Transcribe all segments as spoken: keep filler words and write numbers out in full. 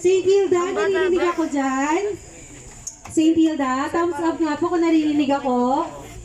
Saint Hilda, narinig ako dyan? Saint Hilda, thumbs up nga po kung narinig ako.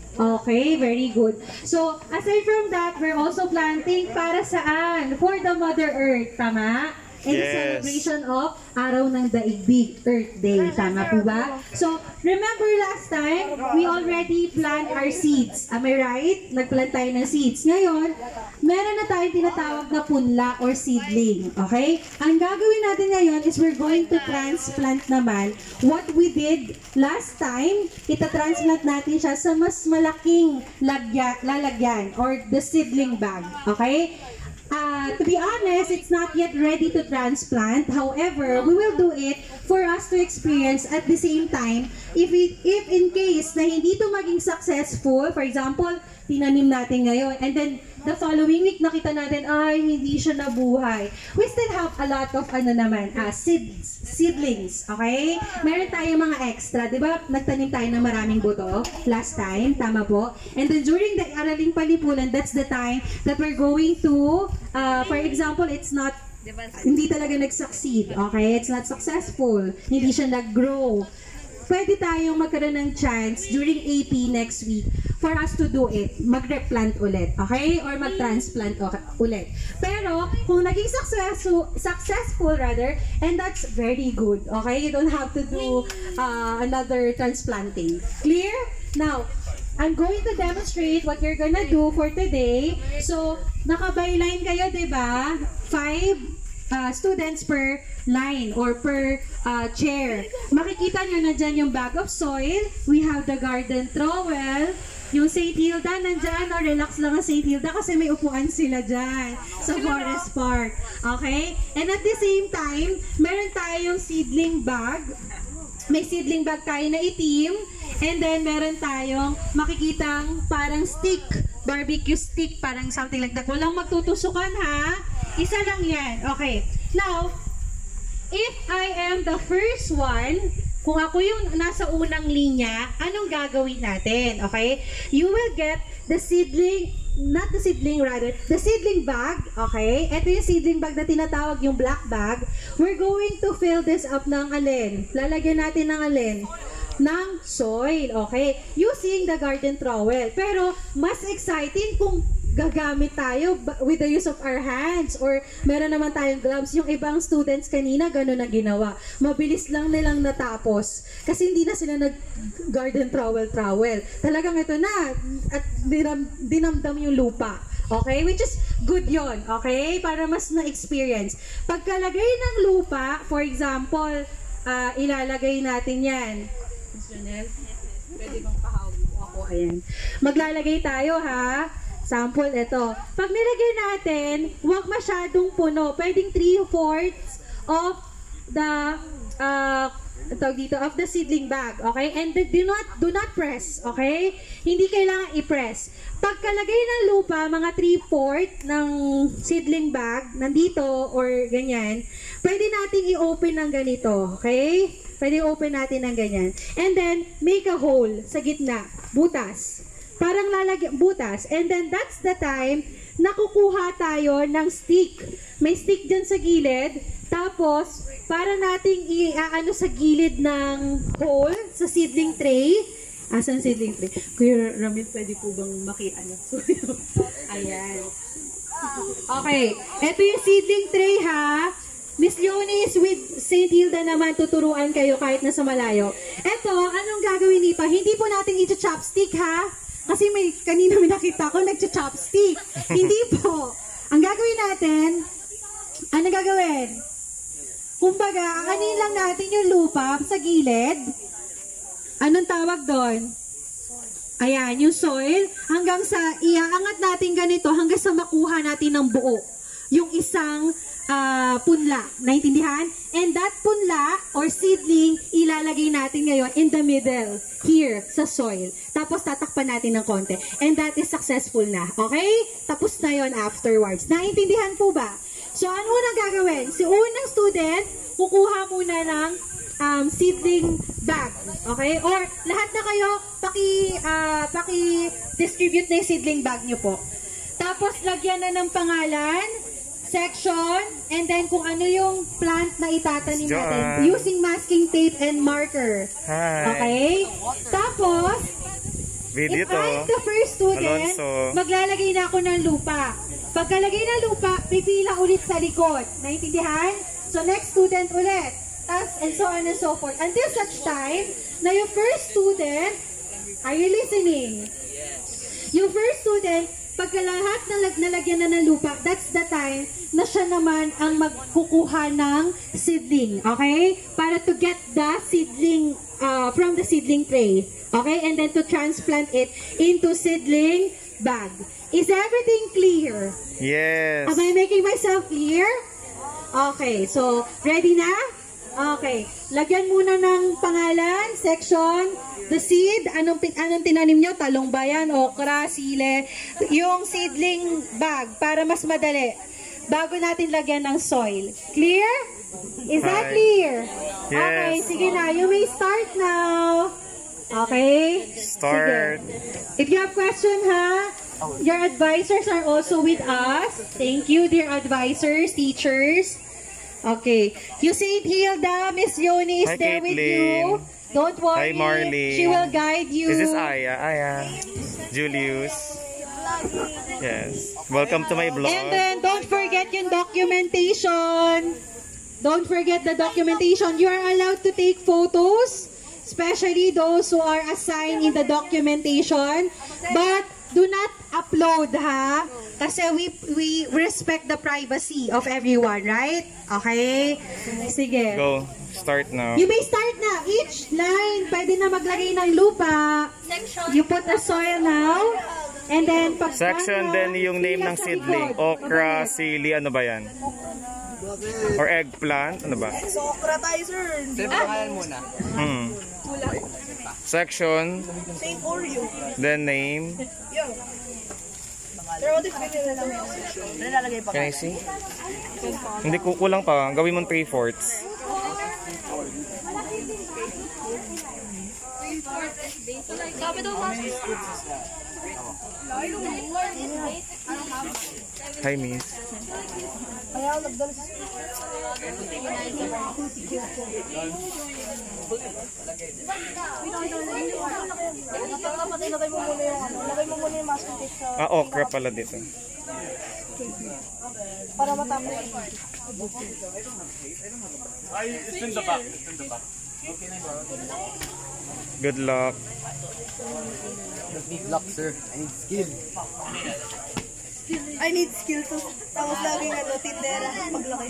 Okay, very good. So, aside from that, we're also planting para saan? For the Mother Earth, tama? And Yes. celebration of Araw ng Daigdig, Earth Day. Tama po ba? So, remember last time, we already plant our seeds. Am I right? Nagplant tayo ng seeds. Ngayon, meron na tayong tinatawag na punla or seedling. Okay? Ang gagawin natin ngayon is we're going to transplant naman what we did last time. Ita-transplant natin siya sa mas malaking lagya, lalagyan or the seedling bag. Okay? Uh, to be honest, it's not yet ready to transplant. However, we will do it for us to experience at the same time. If it, if in case na hindi to maging successful, for example, tinanim natin ngayon, and then the following week nakita natin, ay, hindi siya nabuhay. We still have a lot of, ano naman, uh, seeds, seedlings, okay? Meron tayong mga extra, di ba? Nagtanim tayo ng maraming buto last time, tama po? And then during the Araling Palipunan, that's the time that we're going to, uh, for example, it's not, hindi talaga nag-succeed, okay? It's not successful, hindi siya nag-grow. Pwede tayong magkaroon ng chance during A P next week for us to do it. Mag-replant ulit, okay? Or mag-transplant ulit. Pero, kung naging successful, successful rather, and that's very good, okay? You don't have to do uh, another transplanting. Clear? Now, I'm going to demonstrate what you're gonna do for today. So, naka-byline kayo, di ba? Five uh, students per line or per uh, chair. Makikita nyo na dyan yung bag of soil. We have the garden trowel. Yung Saint Hilda, nandyan. O, relax lang ang Saint Hilda kasi may upuan sila dyan sa Forest Park. Okay? And at the same time, meron tayong seedling bag. May seedling bag tayo na itim. And then, meron tayong makikitang parang stick. Barbecue stick. Parang something like that. Walang magtutusukan, ha? Isa lang yan. Okay. Now, if I am the first one, kung ako yung nasa unang linya, anong gagawin natin? Okay? You will get the seedling, not the seedling rather, the seedling bag. Okay? Ito yung seedling bag na tinatawag yung black bag. We're going to fill this up ng alin. Lalagyan natin ng alin? Ng soil. Okay? Using the garden trowel. Pero, mas exciting kung gagamit tayo with the use of our hands or meron naman tayong gloves. Yung ibang students kanina, gano'n na ginawa. Mabilis lang nilang natapos. Kasi hindi na sila nag-garden trowel-trowel. Talagang ito na. At dinam, dinamdam yung lupa. Okay? Which is good yon. Okay? Para mas na-experience. Pagkalagay ng lupa, for example, uh, ilalagay natin yan. Janelle, pwede bang pahaw ako? Ayan. Maglalagay tayo, ha? Sample, ito. Pag nilagay natin, huwag masyadong puno. Pwedeng three-fourths of the, uh, tawag dito, of the seedling bag. Okay? And do not, do not press. Okay? Hindi kailangan i-press. Pagkalagay ng lupa, mga three-fourths ng seedling bag, nandito, or ganyan, pwede nating i-open ng ganito. Okay? Pwede i-open natin ng ganyan. And then, make a hole sa gitna. Butas. Parang lalagyan, butas. And then, that's the time na kukuha tayo ng stick. May stick dyan sa gilid. Tapos, para nating i-ano sa gilid ng hole, sa seedling tray. Asan seedling tray? Kuya Ramil, pwede po bang makita niyo? Ayan. Okay. Ito yung seedling tray, ha? Miss Leonie is with Saint Hilda naman, tuturuan kayo kahit nasa malayo. Ito, anong gagawin dito? Hindi po natin ito-chopstick, ha? Kasi may, kanina may nakita ko, nag-chopstick. Hindi po. Ang gagawin natin, ano gagawin? Kumbaga, kanin lang natin yung lupa sa gilid. Anong tawag doon? Ayan, yung soil. Hanggang sa, iaangat natin ganito, hanggang sa makuha natin ng buo. Yung isang uh, punla. Naintindihan? And that punla or seedling, ilalagay natin ngayon in the middle. Here, sa soil. Tapos tatakpan natin ng konti. And that is successful na. Okay? Tapos na yon afterwards. Naintindihan po ba? So, ano nang gagawin? Si unang student, kukuha muna ng um, seedling bag. Okay? Or, lahat na kayo, paki, uh, paki-distribute na yung seedling bag nyo po. Tapos, lagyan na ng pangalan, section, and then kung ano yung plant na itatanim Miss natin Joanne. using masking tape and marker. Hi. Okay? Tapos, Video if to. I'm the first student, Alonso. maglalagay na ako ng lupa. Pagkalagay ng lupa, pipila ulit sa likod. Naintindihan? So, next student ulit. Tas, and so on and so forth. Until such time na yung first student, are you listening? Yung first student, pagka lahat nalag nalagyan na ng lupa, that's the time na siya naman ang magkukuha ng seedling. Okay? Para to get the seedling uh, from the seedling tray. Okay? And then to transplant it into seedling bag. Is everything clear? Yes. Am I making myself clear? Okay. So, ready na? Okay. Lagyan muna ng pangalan, section, the seed. Anong, anong tinanim nyo? Talong ba yan? Okra, sile. Yung seedling bag para mas madali. Bago natin lagyan ng soil. Clear? Is that Hi. clear? Yes. Okay. Sige na. You may start now. Okay? Start. Sige. If you have question, ha? Your advisors are also with us. Thank you, dear advisors, teachers. Okay. You see Hilda, Miss Yoni is Hi, there with Caitlin. you. Don't worry. Hi, Marley. She will guide you. This is Aya. Aya. Julius. Yes. Welcome to my And vlog. then, don't forget yung documentation. Don't forget the documentation. You are allowed to take photos, especially those who are assigned in the documentation. But do not upload, ha? Kasi we we respect the privacy of everyone, right? Okay? Sige. Go. Start now. You may start na. Each line, pwede na maglagay ng lupa. You put the soil now. And then, pag Section, then yung name ng seedling. Okra, sili, ano ba yan? Or eggplant, ano ba? So, okra tayo, sir. Hindi ba? muna. Hmm. Section, Same Oreo. then name. Yo. Pero what if binili lang yung section? Nilalagay pa Can I see? Hindi, kukulang pa. Gawin mo three fourths. Hi, miss. Kaya ako nagdala sa Lagay mo muna yung ano. Lagay mo muna yung masking tape sa... Ah, okra pala dito. Para matapos. Good luck. Need luck, sir. I need skill. I need skill to. Tapos laging ano, tindera. Paglaki.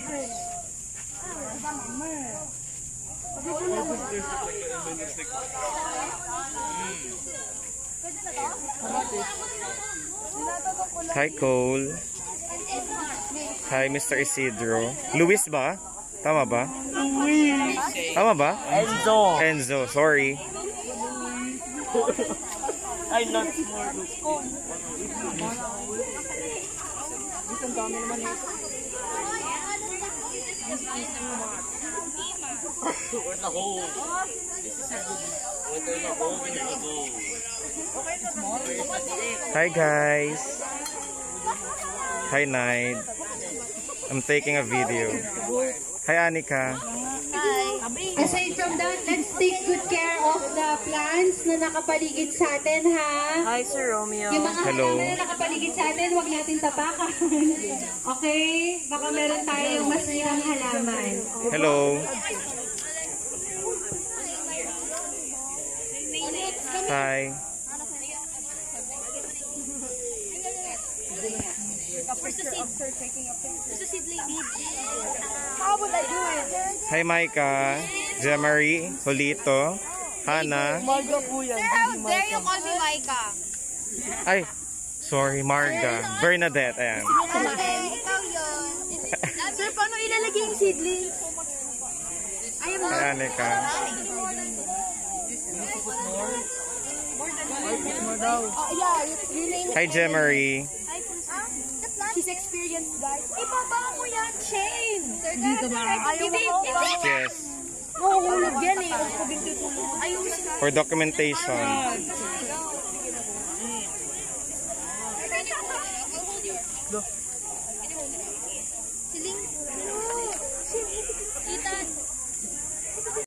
Hi, Cole. Hi, Mister Isidro. Luis ba? Tama ba? Luis. Tama ba? Enzo. Enzo, sorry. I not Hi, guys. Hi, Naid. I'm taking a video. Hi, Anika. Aside from that, let's take good care of the plants na nakapaligid sa atin, ha? Hi, Sir Romeo. Yung mga Hello. halaman na nakapaligid sa atin, huwag natin tapakan. Okay? Baka meron tayong masirang halaman. Hello. Hi. How would I do it? Hi, Micah. Jemary. Julito. Hannah. Marga po yan. How dare you call me Micah? Ay, sorry, Marga. Bernadette, ayan. Ikaw yun. Sir, paano ilalagay yung seedling? Hi, Anika. Oh, yeah. Your name Hi, Jemary. She's experienced, guys. Ibaba mo yan, Shane! Dito ba? Ayaw mo ko? Yes. Mahuhulog yan eh. Huwag ko bintutulog. For documentation.